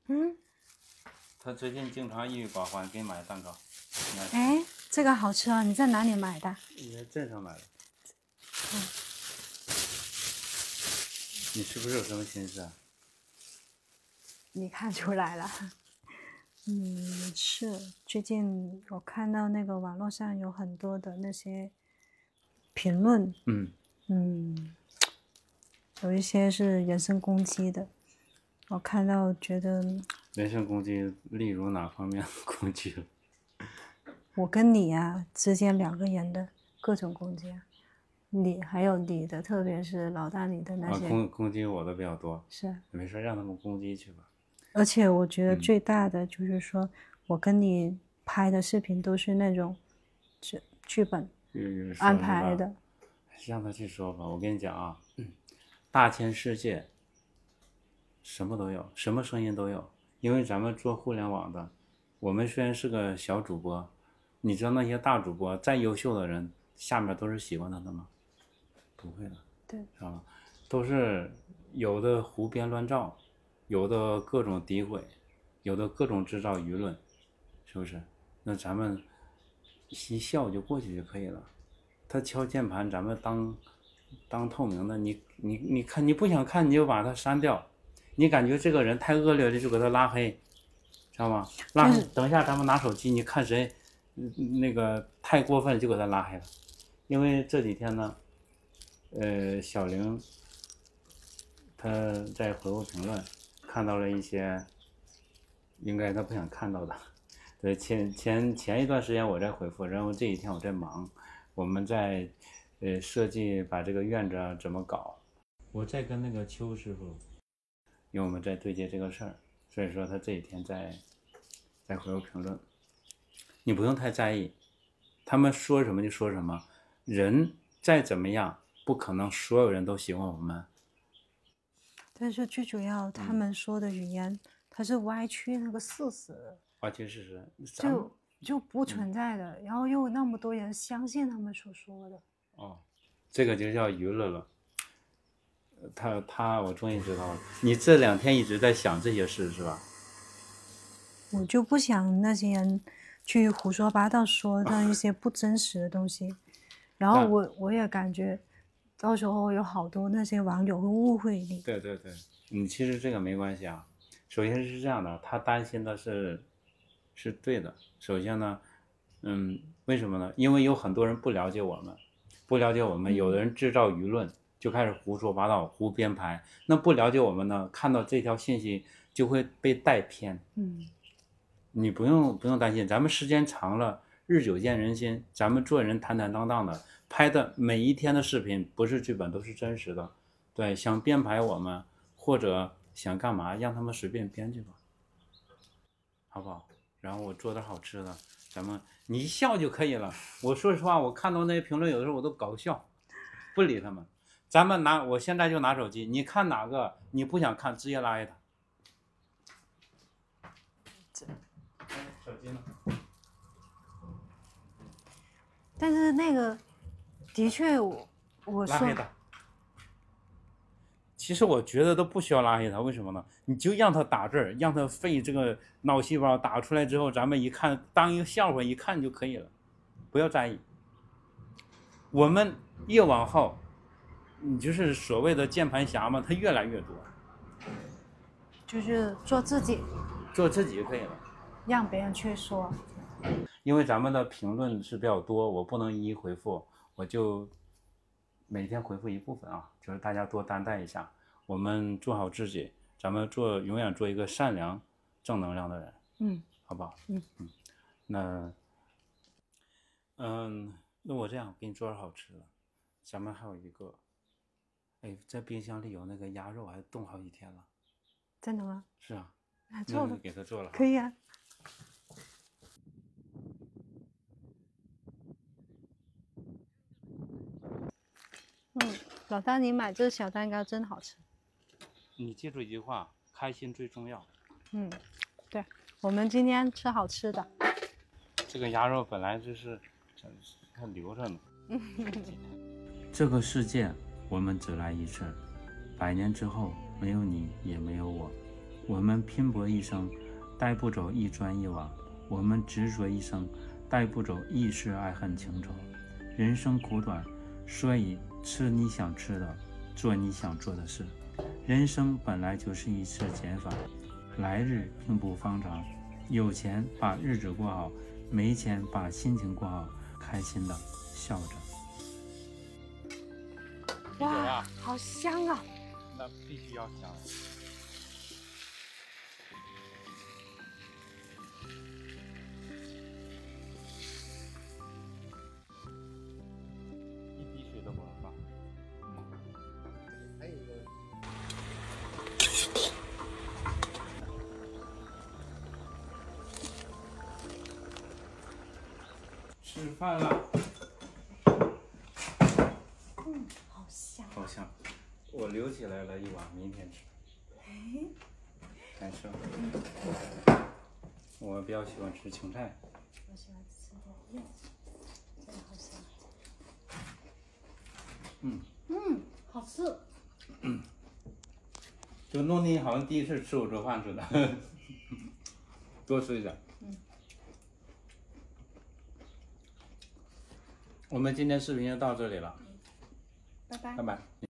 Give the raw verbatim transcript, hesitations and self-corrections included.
嗯， 他最近经常抑郁寡欢，给你买蛋糕。 哎，这个好吃哦，你在哪里买的？ 你在镇上买的。 嗯， 你是不是有什么心事啊？ 你看出来了。嗯，是，最近我看到那个网络上有很多的那些评论， 嗯嗯，有一些是人身攻击的，我看到觉得人身攻击，例如哪方面攻击了？ 我跟你啊之间两个人的各种攻击啊，你还有你的，特别是老大你的那啊， 些， 攻攻击我的比较多。 是， 没事，让他们攻击去吧。 而且我觉得最大的就是说，我跟你拍的视频都是那种剧剧本安排的。 让他去说吧。我跟你讲啊，大千世界什么都有，什么声音都有。因为咱们做互联网的，我们虽然是个小主播，你知道那些大主播再优秀的人，下面都是喜欢他的吗？不会的， 对， 知道吗？都是有的胡编乱造，有的各种诋毁，有的各种制造舆论，是不是？那咱们一笑就过去就可以了。他敲键盘，咱们当当透明的，你你你看，你不想看你就把它删掉，你感觉这个人太恶劣了就给他拉黑，知道吗？拉黑，等一下咱们拿手机，你看谁那个太过分就给他拉黑了。因为这几天呢，呃，小玲他在回复评论看到了一些应该他不想看到的。对，前前前一段时间我在回复，然后这几天我在忙，我们在呃设计把这个院子啊怎么搞，我在跟那个邱师傅，因为我们在对接这个事儿，所以说他这几天在在回复评论，你不用太在意，他们说什么就说什么，人再怎么样不可能所有人都喜欢我们。 但是最主要他们说的语言、嗯、它是歪曲那个事实， 歪曲事实就就不存在的、嗯、然后又那么多人相信他们所说的。 哦，这个就叫娱乐了。他他我终于知道了，你这两天一直在想这些事是吧？ 我就不想那些人去胡说八道说的一些不真实的东西，然后我我也感觉到时候有好多那些网友会误会你。 对对对，你其实这个没关系啊。首先是这样的，他担心的是是对的。首先呢，嗯，为什么呢？因为有很多人不了解我们，不了解我们，有的人制造舆论，就开始胡说八道、胡编排。那不了解我们呢，看到这条信息就会被带偏。 嗯， 你不用不用担心，咱们时间长了，日久见人心，咱们做人坦坦荡荡的，拍的每一天的视频不是剧本，都是真实的。对，想编排我们或者想干嘛，让他们随便编去吧，好不好？然后我做点好吃的，咱们你一笑就可以了。我说实话，我看到那些评论，有的时候我都搞笑，不理他们。咱们拿，我现在就拿手机，你看哪个你不想看，直接拉黑他。手机呢？ 但是那个的确我我说拉黑他。其实我觉得都不需要拉黑他，为什么呢？你就让他打字，让他费这个脑细胞，打出来之后，咱们一看当一个笑话一看就可以了，不要在意。我们越往后，你就是所谓的键盘侠嘛，他越来越多。 就是做自己， 做自己就可以了， 让别人去说。 因为咱们的评论是比较多，我不能一一回复，我就每天回复一部分啊，就是大家多担待一下。我们做好自己，咱们做永远做一个善良、正能量的人， 嗯， 好不好？ 嗯嗯，那，嗯，那我这样给你做点好吃的，咱们还有一个，哎，在冰箱里有那个鸭肉，还冻好几天了。 真的吗？ 是啊， 那做了， 给他做了， 可以啊。嗯，老大，你买这个小蛋糕真好吃。 你记住一句话，开心最重要。 嗯，对，我们今天吃好吃的。 这个鸭肉本来就是它留着呢。这个世界我们只来一次，百年之后没有你也没有我， 我们拼搏一生，带不走一砖一瓦；我们执着一生，带不走一世爱恨情仇。人生苦短，所以吃你想吃的，做你想做的事。人生本来就是一次减法，来日并不方长。有钱把日子过好，没钱把心情过好，开心的笑着。 哇，好香啊！ 那必须要香。一滴水都不能放。还有一个。 吃饭了。 嗯，好香。 好香，我留起来了一碗，明天吃。难吃。我比较喜欢吃青菜。 我喜欢吃点肉，真的好香。 嗯。 嗯，好吃。 嗯。就弄你好像第一次吃我做饭似的，多吃一点。 嗯。 我们今天视频就到这里了。 拜拜。 拜拜。